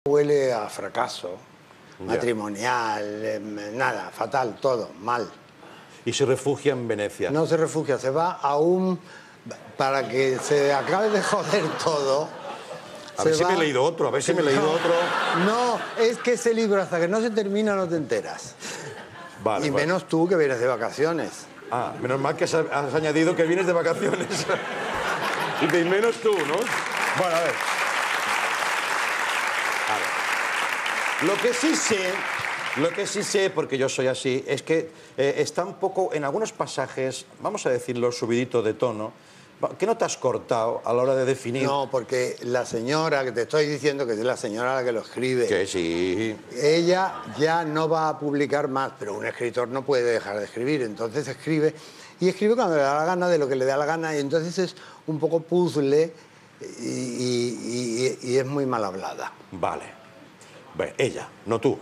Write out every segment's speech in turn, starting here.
huele a fracaso, Ya. matrimonial, nada, fatal, todo, mal. Y se refugia en Venecia. No se refugia, se va a un... Para que se acabe de joder todo... A ver si me he leído otro, a ver si me he leído otro. No, es que ese libro hasta que no se termina no te enteras. Vale, Y vale. menos tú que vienes de vacaciones. Ah, menos mal que has añadido que vienes de vacaciones. Y que menos tú, ¿no? Bueno, a ver. Lo que sí sé, porque yo soy así, es que está un poco, en algunos pasajes, vamos a decirlo, subidito de tono, que no te has cortado a la hora de definir... No, porque la señora, que te estoy diciendo que es la señora la que lo escribe, Que sí. ella ya no va a publicar más, pero un escritor no puede dejar de escribir, entonces escribe, y escribe cuando le da la gana, de lo que le da la gana, y entonces es un poco puzzle y es muy mal hablada. Vale. Bueno, ella, no tú.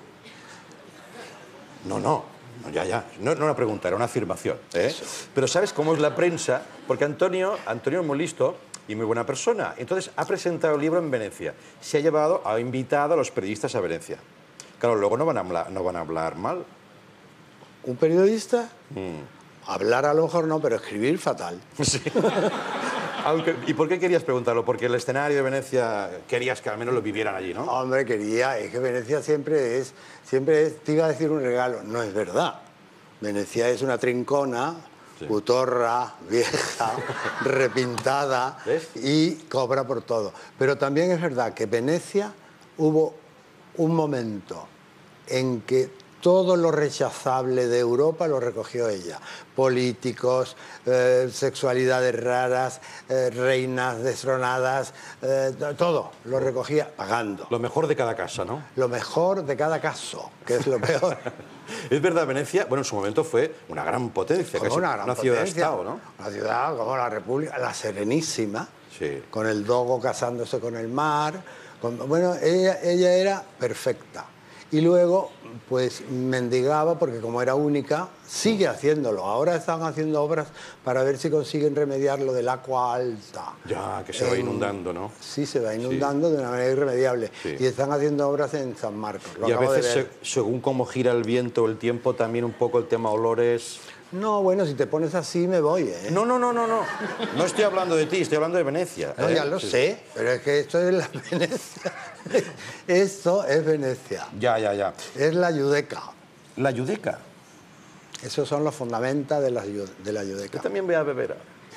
No, ya. No era una pregunta, era una afirmación. ¿Eh? Pero ¿sabes cómo es la prensa? Porque Antonio es muy listo y muy buena persona. Entonces ha presentado el libro en Venecia. Ha invitado a los periodistas a Venecia. Claro, luego no van a hablar mal. ¿Un periodista? Hablar a lo mejor no, pero escribir fatal. Sí. ¿Y por qué querías preguntarlo? Porque el escenario de Venecia querías que al menos lo vivieran allí, ¿no? Hombre, es que Venecia siempre es, te iba a decir un regalo, no es verdad. Venecia es una trincona, putorra, vieja, repintada, ¿ves? Y cobra por todo. Pero también es verdad que Venecia hubo un momento en que todo lo rechazable de Europa lo recogió ella. Políticos, sexualidades raras, reinas destronadas, todo lo recogía pagando. Lo mejor de cada casa, ¿no? Lo mejor de cada caso, que es lo peor. Es verdad, Venecia, bueno, en su momento fue una gran potencia, Como una gran ciudad-estado, ¿no? Una ciudad como la República, la Serenísima, Sí. con el dogo casándose con el mar. Bueno, ella era perfecta. Y luego, pues, mendigaba, porque como era única, sigue haciéndolo. Ahora están haciendo obras para ver si consiguen remediar lo del agua alta. Ya, que se va inundando, ¿no? Sí, se va inundando de una manera irremediable. Sí. Y están haciendo obras en San Marcos. Lo Y a acabo de veces, ver. según cómo gira el viento o el tiempo, también un poco el tema olores... No, bueno, si te pones así me voy, ¿eh? No. No estoy hablando de ti, estoy hablando de Venecia. No, ya lo Sí, sé, sí. pero es que esto es la Venecia. Esto es Venecia. Ya. Es la Giudecca. La Giudecca. Esos son los fundamentos de la Yo Giudecca. también voy a beber.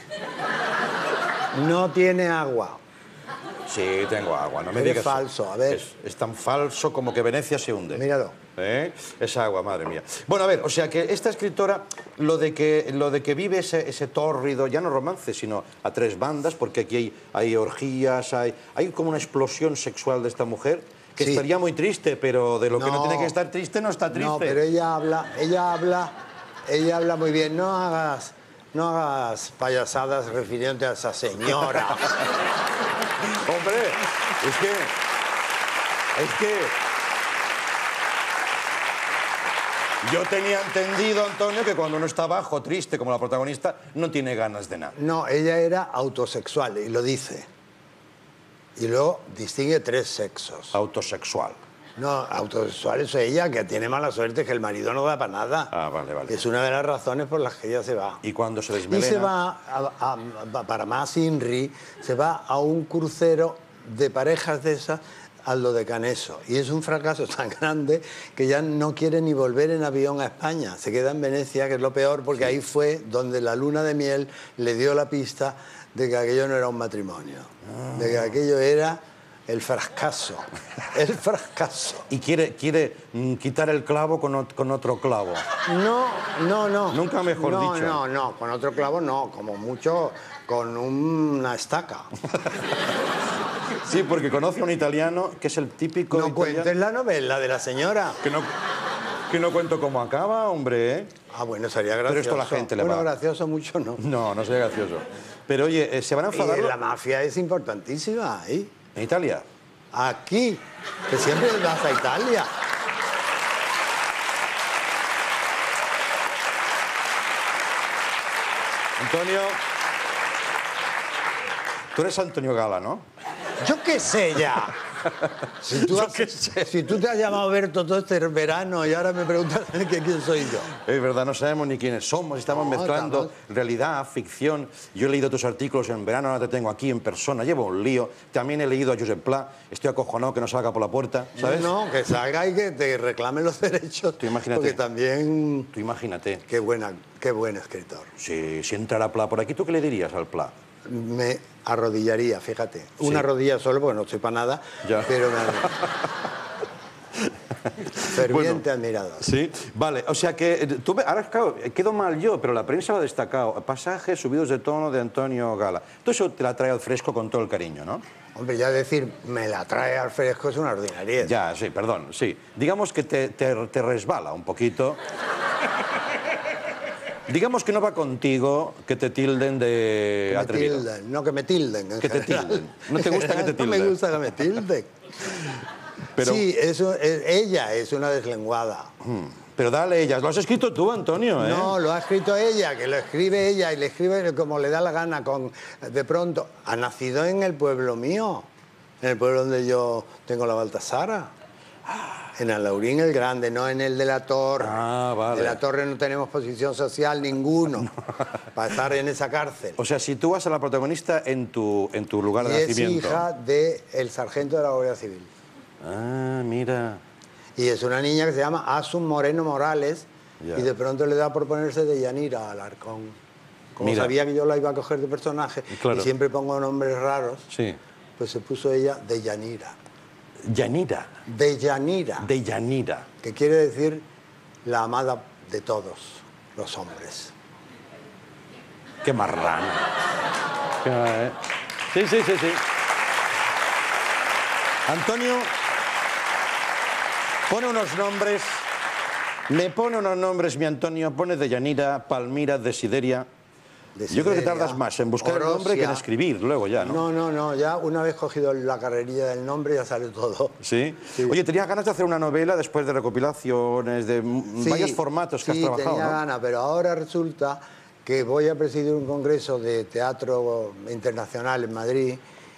No tiene agua. Sí, tengo agua, no me Eres digas... falso, a ver. Es tan falso como que Venecia se hunde. Míralo. ¿Eh? Esa agua, madre mía. Bueno, a ver, o sea que esta escritora, lo de que vive ese tórrido, ya no romance, sino a tres bandas, porque aquí hay orgías, hay como una explosión sexual de esta mujer, que Sí. estaría muy triste, pero de lo que no No. tiene que estar triste, no está triste. No, pero ella habla muy bien. No hagas payasadas refiriéndote a esa señora. Hombre, es que... Yo tenía entendido, Antonio, que cuando uno está bajo, triste, como la protagonista, no tiene ganas de nada. No, ella era autosexual y lo dice. Y luego distingue tres sexos. Autosexual. No, autosexual es ella, que tiene mala suerte, que el marido no da para nada. Ah, vale. Es una de las razones por las que ella se va. Y cuando se Y desmelena... se va, para más Inri, se va a un crucero de parejas de esas a lo de Caneso. Y es un fracaso tan grande que ya no quiere ni volver en avión a España. Se queda en Venecia, que es lo peor, porque ahí fue donde la luna de miel le dio la pista de que aquello no era un matrimonio. De que aquello era el fracaso. El fracaso. Y quiere quitar el clavo con otro clavo. No. Nunca mejor dicho. No, con otro clavo no, como mucho con una estaca. Sí, porque conoce a un italiano que es el típico... No italiano... cuentes la novela de la señora. Que no cuento cómo acaba, hombre, ¿eh? Ah, bueno, sería gracioso. Pero esto a la gente le va... Bueno, gracioso mucho no. No sería gracioso. Pero oye, ¿se van a enfadar? Y la mafia es importantísima ahí. ¿En Italia? Aquí, que siempre vas a Italia. Antonio... Tú eres Antonio Gala, ¿no? Yo qué sé ya. Si tú te has llamado Berto todo este verano y ahora me preguntas quién soy yo. Es verdad, no sabemos ni quiénes somos, estamos mezclando realidad, ficción. Yo he leído tus artículos en verano, ahora te tengo aquí en persona, llevo un lío. También he leído a Josep Pla, estoy acojonado que no salga por la puerta, ¿sabes? No, que salga y que te reclame los derechos. Tú imagínate. Porque también... Tú imagínate. Qué buen escritor. Si entrara Pla por aquí, ¿tú qué le dirías al Pla? Me arrodillaría, fíjate. Una rodilla solo, porque no estoy para nada, ya. Pero ferviente admirador. Sí, vale, o sea que tú ahora claro, quedo mal yo, pero la prensa lo ha destacado. Pasajes subidos de tono de Antonio Gala. Todo eso te la trae al fresco con todo el cariño, ¿no? Hombre, ya decir, me la trae al fresco es una ordinariedad. Ya, sí, perdón, sí. Digamos que te resbala un poquito. Digamos que no va contigo que te tilden de atrevido. No, que me tilden. Que te tilden. ¿No te gusta que te tilden? No me gusta que me tilden. Pero... Sí, ella es una deslenguada. Pero dale ella. Lo has escrito tú, Antonio, ¿eh? No, lo ha escrito ella, que lo escribe ella y le escribe como le da la gana. De pronto, ha nacido en el pueblo mío, en el pueblo donde yo tengo la Baltasara. En Alaurín el Grande, no en el de la Torre. Ah, vale. De la Torre no tenemos posición social ninguno para estar en esa cárcel. O sea, sitúas a la protagonista en tu lugar de nacimiento. Es hija del sargento de la Guardia Civil. Ah, mira. Y es una niña que se llama Asun Moreno Morales. Ya. Y de pronto le da por ponerse de Yanira Alarcón. Como sabía que yo la iba a coger de personaje, claro, y siempre pongo nombres raros, sí, pues se puso ella de Yanira. ¿Yanira? De Yanira. De Yanira. Que quiere decir la amada de todos los hombres. Qué marrano. Sí. Antonio pone unos nombres, me pone unos nombres, mi Antonio, pone de Yanira, Palmira, Desideria. Yo creo que tardas más en buscar Orosia, el nombre que en escribir luego ya, ¿no? No, ya una vez cogido la carrerilla del nombre ya sale todo. ¿Sí? Sí. Oye, ¿tenías ganas de hacer una novela después de recopilaciones, de varios formatos que has trabajado? Sí, tenía ¿no? ganas, pero ahora resulta que voy a presidir un congreso de teatro internacional en Madrid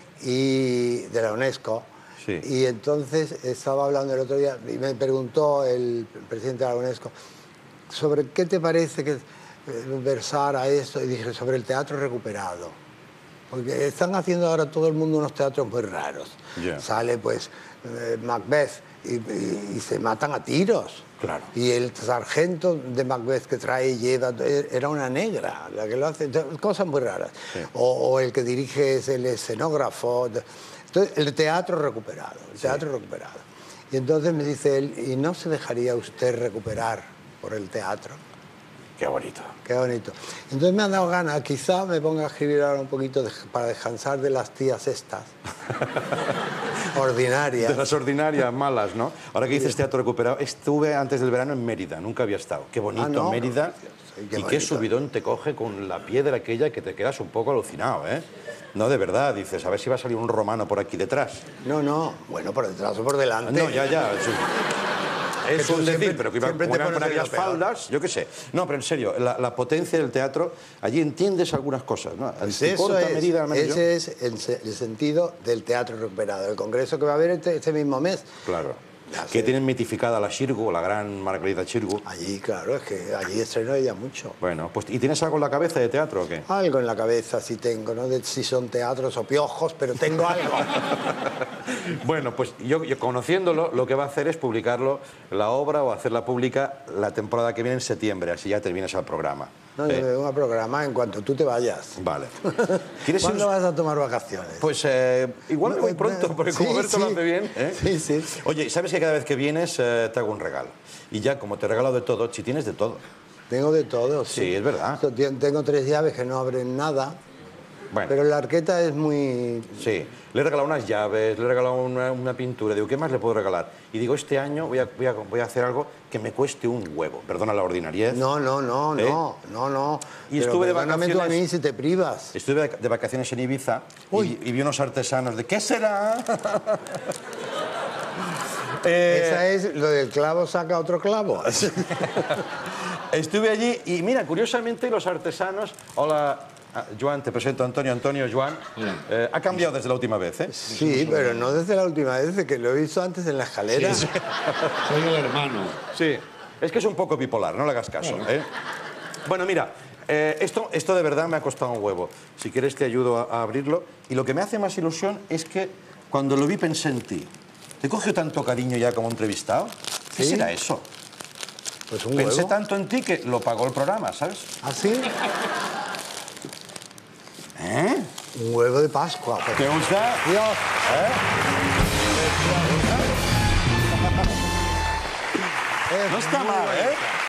y de la UNESCO. Sí. Y entonces estaba hablando el otro día y me preguntó el presidente de la UNESCO sobre qué te parece que versar a esto, y dije sobre el teatro recuperado, porque están haciendo ahora todo el mundo unos teatros muy raros. Yeah. Sale pues Macbeth y se matan a tiros. Claro. Y el sargento de Macbeth que trae y lleva era una negra la que lo hace, cosas muy raras. Sí. O el que dirige es el escenógrafo. Entonces, el teatro recuperado, recuperado. Y entonces me dice él, ¿y no se dejaría usted recuperar por el teatro? Qué bonito. Qué bonito. Entonces me han dado ganas, quizá me ponga a escribir ahora un poquito para descansar de las tías estas. Ordinarias. De las ordinarias malas, ¿no? Ahora que dices teatro recuperado, estuve antes del verano en Mérida, nunca había estado. Qué bonito, no, Mérida. Y qué subidón te coge con la piedra aquella que te quedas un poco alucinado, ¿eh? No, de verdad, dices, a ver si va a salir un romano por aquí detrás. No, bueno, por detrás o por delante. No, ya. Es un decir, pero que iban por aquellas faldas, yo qué sé. No, pero en serio, la potencia del teatro, allí entiendes algunas cosas, ¿no? Pues ese es el sentido del teatro recuperado. El congreso que va a haber este mismo mes. Claro. Que tienen mitificada la Xirgu, la gran Margarita Xirgu. Allí, claro, es que allí estrenó ella mucho. Bueno, pues ¿y tienes algo en la cabeza de teatro o qué? Algo en la cabeza sí tengo, no sé si son teatros o piojos, pero tengo algo. Bueno, pues yo conociéndolo, lo que va a hacer es publicarlo, la obra, o hacerla pública la temporada que viene en septiembre, así ya terminas el programa. No, yo me voy a programa en cuanto tú te vayas. Vale. ¿Cuándo vas a tomar vacaciones? Pues igual me voy pronto, porque como Berto lo hace bien. Sí. Oye, ¿sabes que cada vez que vienes te hago un regalo? Y ya, como te he regalado de todo, si tienes de todo. Tengo de todo, sí. Sí, es verdad. Tengo 3 llaves que no abren nada. Bueno. Pero la arqueta es muy... Sí, le he regalado unas llaves, le he regalado una pintura. Digo, ¿qué más le puedo regalar? Y digo, este año voy a hacer algo que me cueste un huevo. Perdona la ordinariedad. No. Y estuve de vacaciones... tú a mí si te privas. Estuve de vacaciones en Ibiza y vi unos artesanos de... ¿Qué será? Esa es lo del clavo saca otro clavo. Estuve allí y mira, curiosamente los artesanos... Hola... Joan, te presento a Antonio. Antonio, Joan, ha cambiado desde la última vez, ¿eh? Sí, pero no desde la última vez, que lo he visto antes en la escalera. Sí. Soy el hermano. Sí, es que es un poco bipolar, no le hagas caso, ¿eh? Bueno, mira, esto de verdad me ha costado un huevo. Si quieres te ayudo a abrirlo. Y lo que me hace más ilusión es que cuando lo vi pensé en ti. ¿Te cogió tanto cariño ya como entrevistado? ¿Qué será eso? Pues un Pensé huevo. tanto en ti que lo pagó el programa, ¿sabes? ¿Ah, sí? ¿Eh? Un huevo de Pascua. Pues. ¿Te gusta? Dios. No está mal, ¿eh?